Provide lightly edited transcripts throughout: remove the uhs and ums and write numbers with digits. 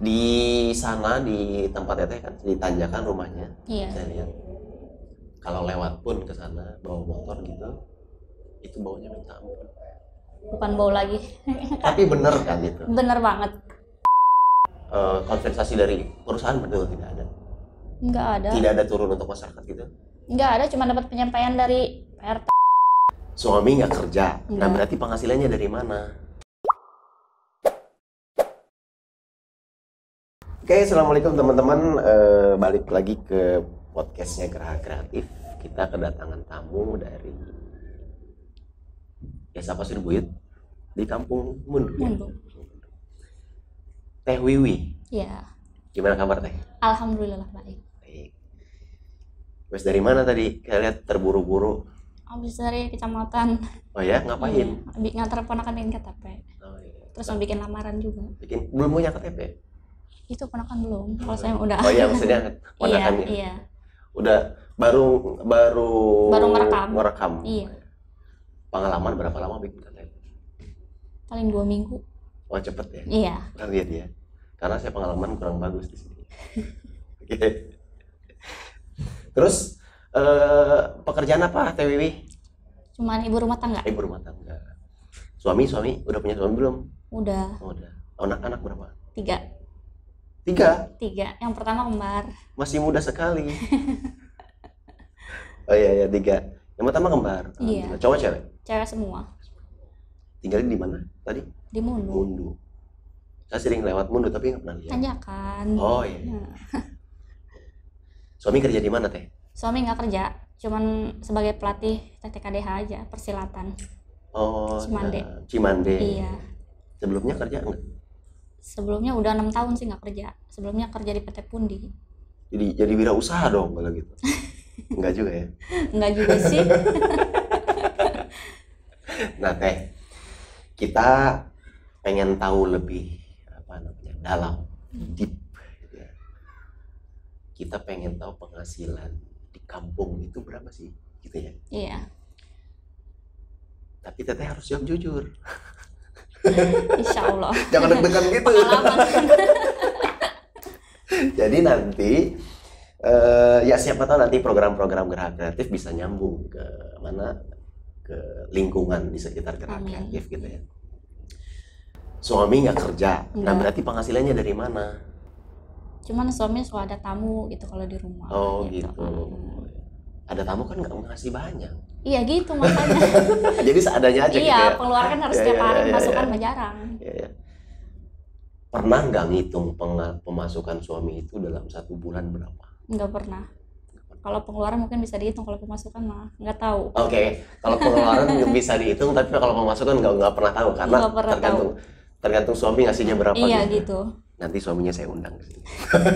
Di sana di tempat teteh kan ditanjakan rumahnya. Iya. Saya lihat. Kalau lewat pun ke sana bawa motor gitu, itu baunya minta ampun. Bukan bau lagi. Tapi bener kan itu? Bener banget. Kompensasi dari perusahaan betul tidak ada? Nggak ada. Tidak ada turun untuk masyarakat gitu? Nggak ada, cuma dapat penyampaian dari PRT. Suami nggak kerja, nah Nggak. berarti penghasilannya dari mana? Oke, assalamualaikum teman-teman. Balik lagi ke podcastnya Geraha Kreatif. Kita kedatangan tamu dari Desa Pasir Buyut di Kampung Mundu. Mundu. Teh Wiwi, Iya. gimana kabar Teh? Alhamdulillah baik. Baik. Terus dari mana tadi? Kita lihat terburu-buru. Habis dari kecamatan. Oh ya, ngapain? Iya. Habis ngantar ponakan bikin KTP. Oh, iya. Terus mau bikin lamaran juga. Belum punya KTP? Itu ponakan belum. Kalau saya udah. Oh iya, maksudnya ponakannya. Iya. Udah baru merekam. Iya. Pengalaman berapa lama bikin KTP? Paling 2 minggu. Oh cepet ya? Iya. Lihat ya. Karena saya pengalaman kurang bagus di sini. Oke. Terus pekerjaan apa Teh Wiwi? Cuman ibu rumah tangga. Ibu rumah tangga. Suami udah punya suami belum? Udah. Oh, udah. Anak-anak berapa? 3. 3. Yang pertama kembar. Masih muda sekali. Oh iya 3. Yang pertama kembar. Iya. Cowok cewek? Cewek semua. Tinggalnya di mana tadi? Di Mundu. Mundu. Saya sering lewat Mundu tapi nggak pernah lihat. Tanjakan. Oh iya. Nah. Suami kerja di mana Teh? Suami nggak kerja, cuman sebagai pelatih TTKDH aja, persilatan. Oh, Cimande. ya. Cimande. Iya. Sebelumnya kerja enggak? Sebelumnya udah 6 tahun sih nggak kerja. Sebelumnya kerja di PT Pundi. Jadi wirausaha dong kalau gitu. Enggak juga ya? Enggak juga sih. Nah Teh, kita pengen tahu lebih dalam, deep. Ya. Kita pengen tahu penghasilan di kampung itu berapa sih, gitu ya? Iya. Tapi Teteh harus jawab jujur. Insya Allah. Jangan deg-degan gitu. Pengalaman. Jadi nanti ya siapa tahu nanti program-program Geraha Kreatif bisa nyambung ke mana, ke lingkungan di sekitar Geraha Kreatif gitu ya. Suami nggak kerja, nah berarti penghasilannya dari mana? Cuman suami suka ada tamu gitu kalau di rumah. Oh gitu. Ada tamu kan nggak ngasih banyak. Iya gitu makanya. Jadi seadanya aja iya, gitu ya. Iya, pengeluaran harus setiap hari, masukan mah jarang. Ya. Pernah nggak ngitung pemasukan suami itu dalam 1 bulan berapa? Nggak pernah. Kalau pengeluaran mungkin bisa dihitung, kalau pemasukan mah nggak tahu. Oke. Kalau pengeluaran bisa dihitung, tapi kalau pemasukan nggak pernah tahu karena tergantung suami ngasihnya berapa. Iya gitu. Nanti suaminya saya undang ke sini.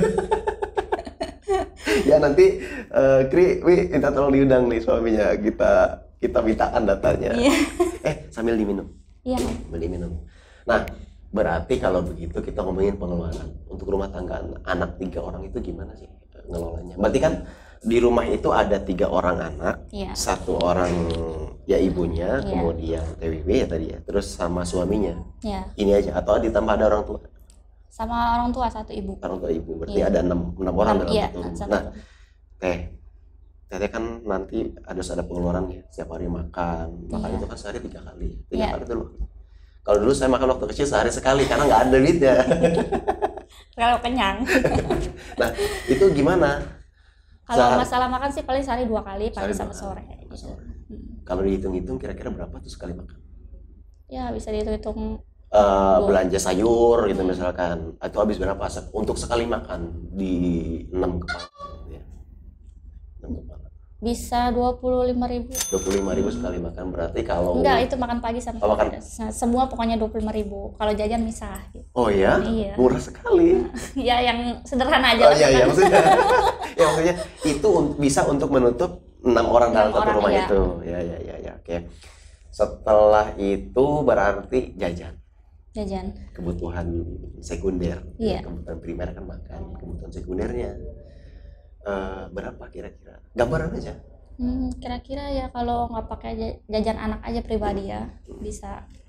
Ya nanti Wi minta tolong diundang nih suaminya, kita mintakan datanya. Iya. Sambil diminum. Iya. Sambil diminum. Nah, berarti kalau begitu kita ngomongin pengeluaran untuk rumah tangga anak 3 orang itu gimana sih ngelolanya? Berarti kan di rumah itu ada 3 orang anak, iya. 1 orang ya ibunya, iya. kemudian TWW ya tadi ya, terus sama suaminya. Iya. Ini aja atau ditambah ada orang tua? Sama orang tua 1 ibu. Orang tua ibu, berarti iya. ada 6 orang dalam iya, satu rumah. 1. Nah, Teteh kan nanti harus ada pengeluaran ya, setiap hari makan iya. itu kan sehari 3 kali, 3 iya. kali dulu. Kalau dulu saya makan waktu kecil sehari sekali karena nggak ada duitnya. Kalau kenyang. Nah, itu gimana? Kalau masalah makan sih paling sehari 2 kali, pagi sama sore. Gitu. Kalau dihitung-hitung kira-kira berapa tuh sekali makan? Ya bisa dihitung-hitung. Belanja sayur gitu misalkan, itu habis berapa untuk sekali makan di 6 kepala? Ya. 6 kepala. Bisa 25.000. 25.000 sekali makan, berarti kalau enggak, itu makan pagi sama makan. Semua pokoknya 25.000. Kalau jajan misah gitu. Oh ya? Iya. Murah sekali. Ya yang sederhana aja. Oh iya, maksudnya. Ya maksudnya itu bisa untuk menutup 6 orang dalam satu rumah iya. itu. Ya. Oke. Setelah itu berarti jajan. Kebutuhan sekunder. Iya. Kebutuhan primer kan makan. Kebutuhan sekundernya berapa kira-kira? Gambaran aja. Kira-kira ya kalau nggak pakai jajan anak aja pribadi ya bisa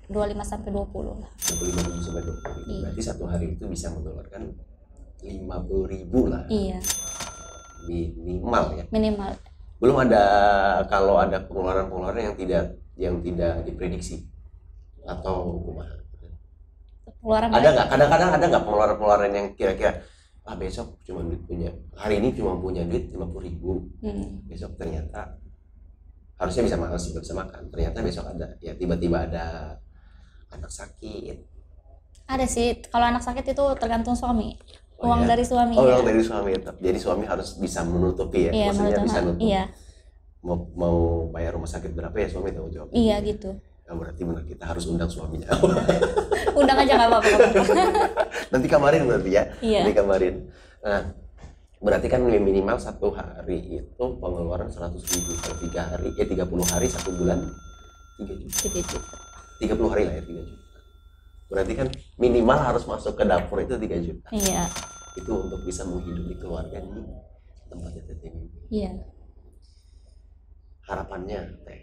25 sampai 20 lah. 25.000 sampai 20.000. Iya. Berarti satu hari itu bisa mengeluarkan 50.000 lah Iya, minimal ya. minimal. Belum ada kalau ada pengeluaran-pengeluaran yang tidak diprediksi atau kumaha. Pengeluaran Ada banyak. nggak? Kadang-kadang ada nggak pengeluaran-pengeluaran yang kira-kira besok cuma duit punya hari ini cuma punya duit 50.000. Besok ternyata harusnya bisa makan sih, bisa makan. Ternyata besok ada ya tiba-tiba ada anak sakit. Ada sih, kalau anak sakit itu tergantung suami. Oh, Uang ya? dari suami. Oh, ya. uang dari suami itu. Jadi suami harus bisa menutupi ya. Iya, Maksudnya menurut bisa Tuhan. nutup. Iya, Mau bayar rumah sakit berapa ya suami tahu jawab. iya gitu. Nah, berarti benar kita harus undang suaminya. Undang aja nggak apa-apa. Nanti kamarin berarti ya. Iya. Nanti kamarin. Nah, berarti kan minimal satu hari itu pengeluaran 100.000 per 3 hari, 30 hari 1 bulan 3 juta. 3 juta. 30 hari lah ya 3 juta. Berarti kan minimal harus masuk ke dapur itu 3 juta. Iya. Itu untuk bisa menghidupi keluarga di tempatnya Teteh Mimi. Iya. Harapannya Teh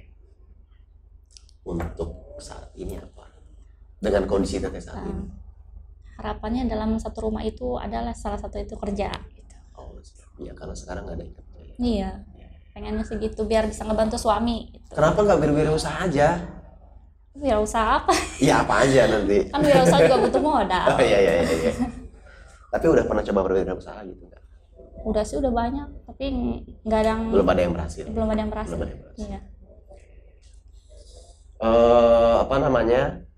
untuk saat ini apa? Dengan kondisi Teteh saat ini. Harapannya dalam satu rumah itu adalah salah satu itu kerja gitu. Oh, iya karena sekarang nggak ada yang kerja. Iya. Pengennya segitu biar bisa ngebantu suami gitu. Kenapa nggak berwirausaha aja? Wirausaha apa? Iya apa aja nanti. Kan wirausaha juga butuh modal. Oh iya. Tapi udah pernah coba berwirausaha gitu nggak? Udah sih udah banyak, tapi nggak ada yang Belum ada yang berhasil. belum ada yang berhasil. Belum ada yang berhasil. Iya. Apa namanya?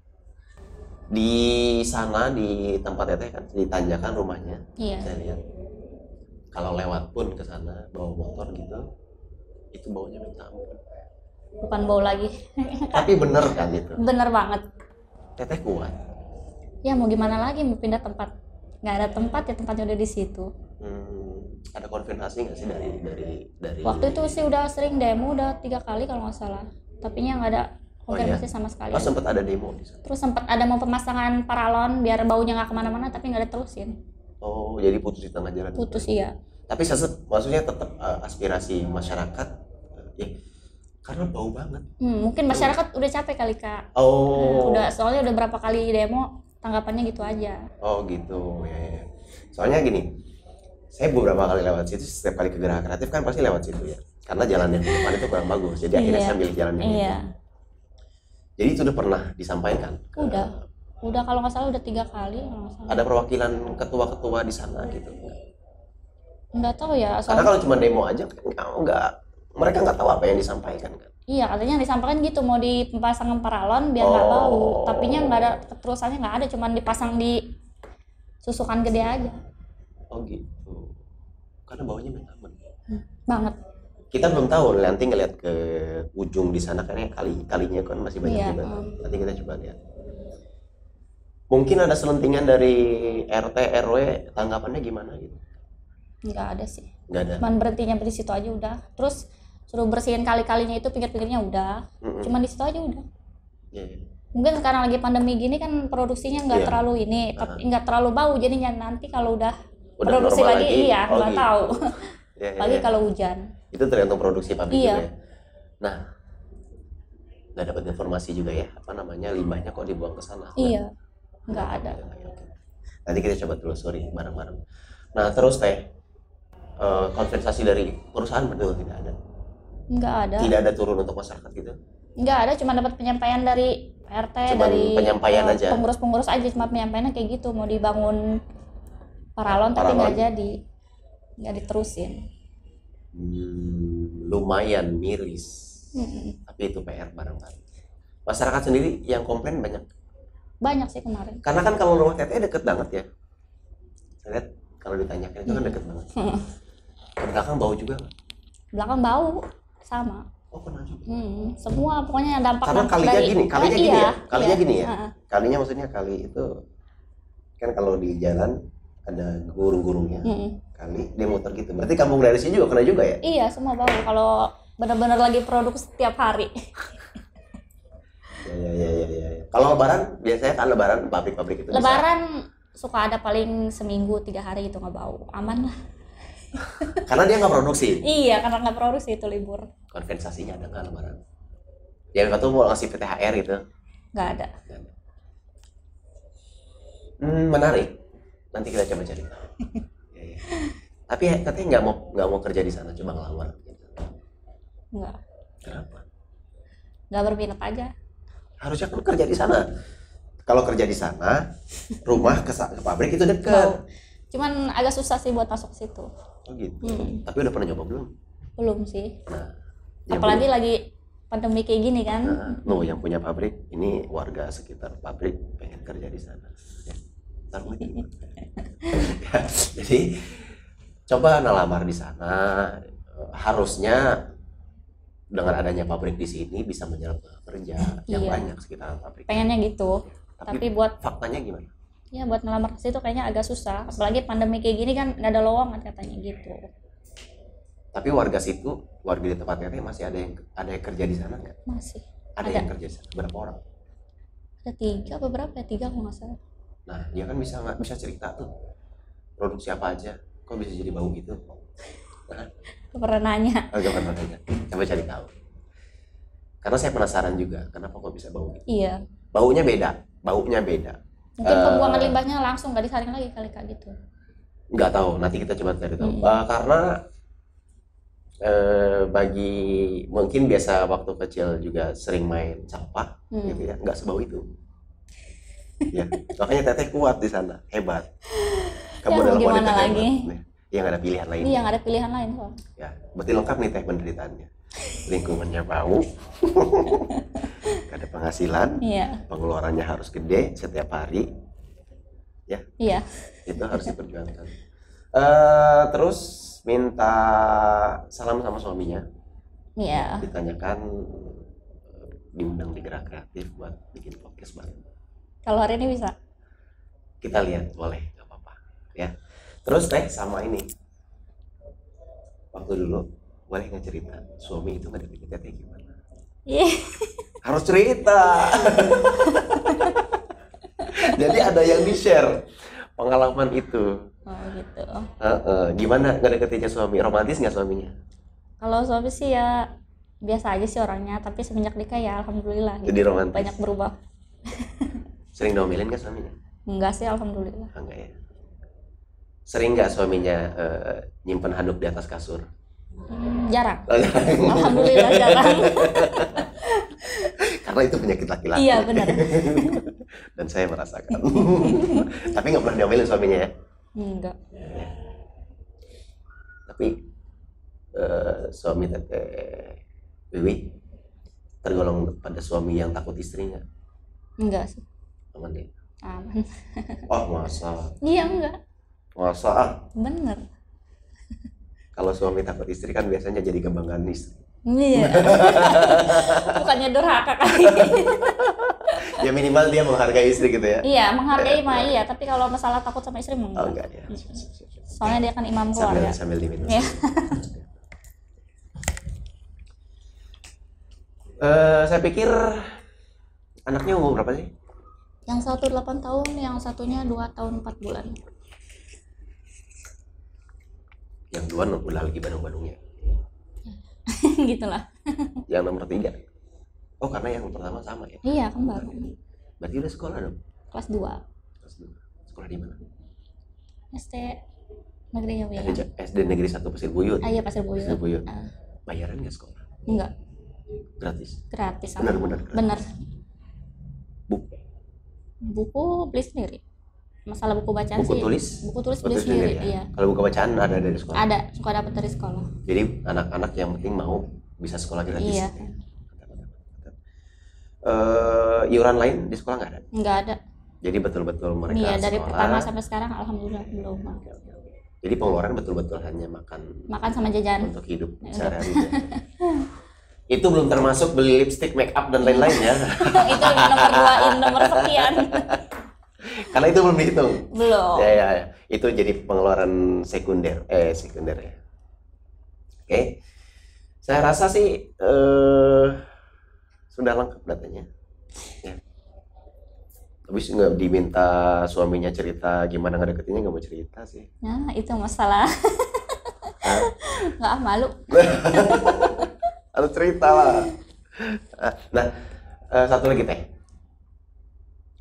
Di sana di tempat Teteh kan ditanjakan rumahnya. Iya. Saya lihat. Kalau lewat pun ke sana bawa motor gitu, itu baunya minta ampun. Bukan bau lagi. Tapi bener kan itu. Bener banget. Teteh kuat. Ya mau gimana lagi, mau pindah tempat. Nggak ada tempat ya, tempatnya udah di situ. Ada konfirmasi nggak sih dari Waktu itu sih udah sering demo, udah 3 kali kalau nggak salah. Tapi nya nggak ada konfirmasi sama sekali. Oh sempat ada demo di sana. Terus sempat ada mau pemasangan paralon biar baunya nggak kemana-mana, tapi nggak diterusin. Oh jadi putus di tengah jalan. Putus iya. Tapi maksudnya tetap aspirasi masyarakat ya karena bau banget. Mungkin masyarakat udah capek kali Kak. Oh. Soalnya udah berapa kali demo, tanggapannya gitu aja. Oh gitu ya. Soalnya gini, saya beberapa kali lewat situ, setiap kali ke Geraha Kreatif kan pasti lewat situ ya. Karena jalan yang di depan itu kurang bagus, jadi akhirnya saya ambil jalan yang itu. Jadi itu udah pernah disampaikan? Udah kalau nggak salah udah 3 kali kalau nggak salah. Ada perwakilan ketua-ketua di sana gitu? Nggak tahu ya. Karena kalau cuma demo aja mereka nggak tahu apa yang disampaikan kan? Iya katanya disampaikan gitu mau dipasang paralon biar nggak bau, tapi nya nggak ada keterusannya, nggak ada, cuman dipasang di susukan gede aja. Oh gitu. Karena baunya minta ampun. Banget. Kita belum tahu, nanti ngeliat ke ujung di sana karena kalinya kan masih banyak Iya, juga. Nanti kita coba lihat. Mungkin ada selentingan dari RT RW, tanggapannya gimana gitu? Nggak ada sih. Nggak ada. Cuman berhentinya di situ aja udah. Terus suruh bersihin kali-kalinya itu pinggir-pinggirnya udah. Cuman di situ aja udah. Yeah. Mungkin karena lagi pandemi gini kan produksinya nggak terlalu ini, tapi nggak terlalu bau, jadinya nanti kalau udah produksi normal lagi iya nggak gitu. tahu. Lagi Yeah. kalau hujan. Itu tergantung produksi pabrik Iya. juga ya. Nah, nggak dapat informasi juga ya, apa namanya limbahnya kok dibuang ke sana? Iya, nggak ada. Nanti kita coba telusuri bareng-bareng. Nah, terus Teh, kompensasi dari perusahaan betul tidak ada? Nggak ada. Tidak ada turun untuk masyarakat gitu? Nggak ada, cuma dapat penyampaian dari RT, Cuman dari penyampaian aja. pengurus-pengurus aja, cuma penyampaiannya kayak gitu, mau dibangun paralon tapi nggak jadi, nggak diterusin. Lumayan miris, tapi itu PR barangkali. Masyarakat sendiri yang komplain Banyak sih kemarin. karena kan kalau rumah Teteh deket banget ya. Saya lihat kalau ditanyakan itu kan deket banget. Ke belakang bau juga nggak? Belakang bau sama. Oh pernah juga. Semua pokoknya dampak Karena kalinya dari gini, kalinya gini iya, ya, kalinya iya. gini ya. Kalinya maksudnya kali itu kan kalau di jalan ada gurung-gurungnya, kali dia muter gitu. Berarti kampung dari sini juga kena juga ya? Iya, semua bau kalau benar-benar lagi produk setiap hari. Ya. Kalau lebaran biasanya kan lebaran pabrik-pabrik itu Lebaran suka ada paling seminggu 3 hari itu nggak bau, aman lah. karena dia nggak produksi. Iya, karena nggak produksi itu libur. Kompensasinya ada nggak lebaran? Yang satu mau ngasih PTHR gitu? Nggak ada. Menarik. Nanti kita coba cari tahu. Ya, ya. Tapi katanya nggak mau kerja di sana, coba ngelamar. Nggak. Kenapa? Nggak berminat aja. Harusnya kan kerja di sana. Kalau kerja di sana, rumah ke pabrik itu dekat. Mau. Cuman agak susah sih buat masuk ke situ. Oh gitu. Tapi udah pernah nyoba belum? Belum sih. Nah, Apalagi lagi pandemi kayak gini kan. Yang punya pabrik ini warga sekitar pabrik pengen kerja di sana. Ya, taruh lagi. Ya, jadi coba ngelamar di sana. Harusnya dengan adanya pabrik di sini bisa menyerap kerja yang banyak sekitar pabrik. Pengennya gitu. Tapi buat faktanya gimana? Ya buat ngelamar ke situ kayaknya agak susah. Apalagi pandemi kayak gini kan nggak ada lowongan katanya gitu. Tapi warga situ, warga di tempat Teteh masih ada yang kerja di sana nggak? Masih. Ada yang kerja di sana. Berapa orang? Ada 3 apa berapa ya? 3 kalau nggak salah. Nah, dia kan bisa cerita tuh produksi apa aja. Kok bisa jadi bau gitu? Nah, Pernah nanya. agak pernah nanya. Coba cari tahu. Karena saya penasaran juga, kenapa kok bisa bau gitu? Iya. Baunya beda. Mungkin pembuangan limbahnya langsung nggak disaring lagi kali kak gitu. Nggak tahu. Nanti kita coba cari tahu. Karena bagi mungkin biasa waktu kecil juga sering main sampah, gitu ya, nggak sebau itu. Ya, makanya Teteh kuat di sana, hebat. Kamu adalah wanita lagi? Hebat. Ya nggak ada pilihan lain. Iya, nggak ada pilihan lain kok. Ya, berarti lengkap nih Teh penderitaannya. Lingkungannya bau, gak ada penghasilan, pengeluarannya harus gede setiap hari, ya. Iya. Itu harus diperjuangkan. Terus minta salam sama suaminya. Iya. Ditanyakan diundang di Gerak Kreatif buat bikin podcast bareng. Kalau hari ini bisa? Kita lihat, boleh, nggak apa-apa. Ya. Terus Teh sama ini, waktu dulu boleh nggak cerita suami itu ngedeketin Teteh gimana? Iya. Harus cerita. Jadi ada yang di-share pengalaman itu. Oh gitu. Gimana ngedeketinnya suami? Romantis nggak suaminya? Kalau suami sih ya biasa aja sih orangnya, tapi semenjak nikah ya alhamdulillah. Jadi gitu. romantis. Banyak berubah. Sering diomelin nggak suaminya? Enggak sih alhamdulillah. Enggak ya. Sering nggak suaminya nyimpen handuk di atas kasur? Jarang. Alhamdulillah jarang. Karena itu penyakit laki-laki. Iya benar. Dan saya merasakan. Tapi nggak pernah diomelin suaminya ya? Enggak. Tapi suami Teteh Wiwi tergolong pada suami yang takut istri nggak? Enggak sih. Aman deh. Aman. Oh masa? Iya enggak. Masa? Bener. Kalau suami takut istri kan biasanya jadi kebanggaan istri. Iya. Bukannya durhaka kali. Ya minimal dia menghargai istri gitu ya. Iya, menghargai mah iya, tapi kalau masalah takut sama istri enggak. Oh enggak ya. Soalnya dia kan imam keluarga. Sambil diminum. Ya. Saya pikir anaknya umur berapa sih? Yang satu 8 tahun, yang satunya 2 tahun 4 bulan. Yang dua udah lagi Bandung-Bandungnya. Gitulah. Yang nomor 3. Oh karena yang pertama sama ya? Iya, kembar. Berarti udah sekolah dong? Kelas 2. Kelas 2. Sekolah di mana? SD Negeri Jawa. SD Negeri 1 Pasir Buyut. Iya, Pasir Buyut. Pasir Buyut. Bayaran nggak sekolah? Enggak. Gratis? Gratis. Benar-benar gratis? Benar. Buku Beli sendiri. Masalah buku bacaan buku sih. Tulis? Buku tulis beli sendiri, ya? iya. Kalau buku bacaan ada dari sekolah? Ada, suka dapat dari sekolah. Jadi anak-anak yang penting mau bisa sekolah gratis? Iya. Iuran lain di sekolah nggak ada? Nggak ada. Jadi betul-betul mereka iya, dari sekolah, pertama sampai sekarang alhamdulillah belum. Jadi pengeluaran betul-betul hanya makan sama jajan untuk hidup sehari-hari. Itu belum termasuk beli lipstick, make up dan lain-lain ya. Itu nomor 2 nomor sekian. Karena itu belum dihitung. Belum. Ya. Itu jadi pengeluaran sekunder ya. Oke. Saya rasa sih sudah lengkap datanya. Ya. Habis nggak diminta suaminya cerita gimana ngedeketinnya, nggak mau cerita sih. Nah itu masalah. Nggak malu. Harus cerita lah. Nah, satu lagi Teh.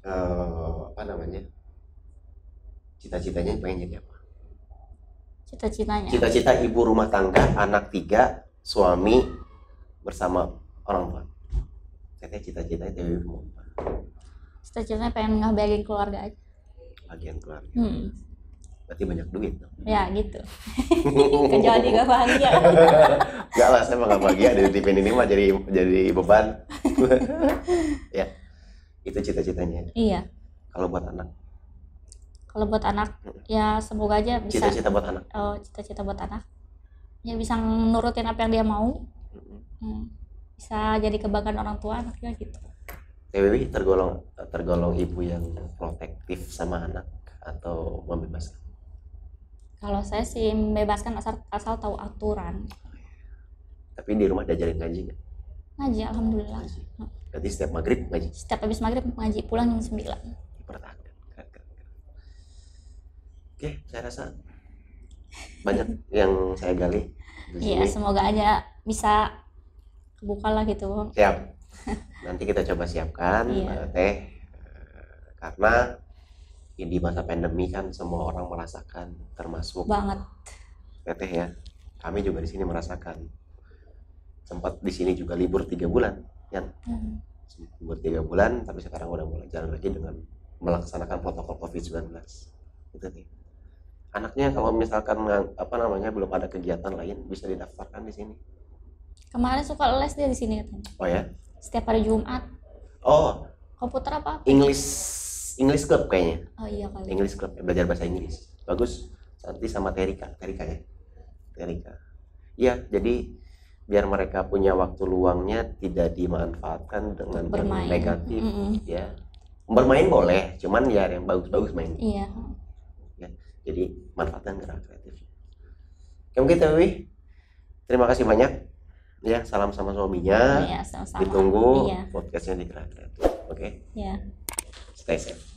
apa namanya, cita-citanya pengen jadi apa? Cita-citanya. Cita-cita ibu rumah tangga, anak 3, suami bersama orang tua. Katanya cita-citanya Dewi mau apa? Cita-citanya pengen ngebahagiain keluarga aja. Bagian keluarga. Berarti banyak duit dong. Ya gitu. Kecuali gak bahagia. Enggak lah, saya mah gak bahagia dari TV ini mah jadi beban. Ya, itu cita-citanya. Iya. Kalau buat anak? Kalau buat anak, ya semoga aja bisa. Cita-cita buat anak? Oh, cita-cita buat anak. Ya bisa nurutin apa yang dia mau. Bisa jadi kebanggaan orang tua anaknya gitu. TWW tergolong ibu yang protektif sama anak atau membebaskan? Kalau saya sih membebaskan asal tahu aturan. Tapi di rumah diajarin ngaji nggak? Ngaji, alhamdulillah. Ngaji. Berarti setiap maghrib ngaji? Setiap habis maghrib ngaji, pulang jam 9. Dipertahankan. Keren. Oke, saya rasa banyak yang saya gali di Iya, sini. semoga aja bisa kebuka lah gitu. Siap. Nanti kita coba siapkan Iya. Teh, karena di masa pandemi kan semua orang merasakan, termasuk Banget. Teteh ya. Kami juga di sini merasakan. Sempat di sini juga libur 3 bulan, kan? Libur 3 bulan, tapi sekarang udah mulai jalan lagi dengan melaksanakan protokol COVID-19. Itu nih. Anaknya kalau misalkan belum ada kegiatan lain bisa didaftarkan di sini. Kemarin suka les dia di sini katanya. Oh ya? Setiap hari Jumat. Oh, Komputer apa? English Club kayaknya. Oh iya kali. English Club, belajar bahasa Inggris. Bagus. Nanti sama Terika ya. Terika. Iya, jadi biar mereka punya waktu luangnya tidak dimanfaatkan dengan Bermain. negatif, ya. Bermain boleh, cuman ya yang bagus-bagus main. Iya. Ya, jadi manfaatkan gerak kreatif. Oke, mungkin Tewi. Terima kasih banyak. Ya, salam sama suaminya. Iya, sama-sama. Ditunggu Iya. podcastnya di Gerak Kreatif. Oke. Iya. Stay safe.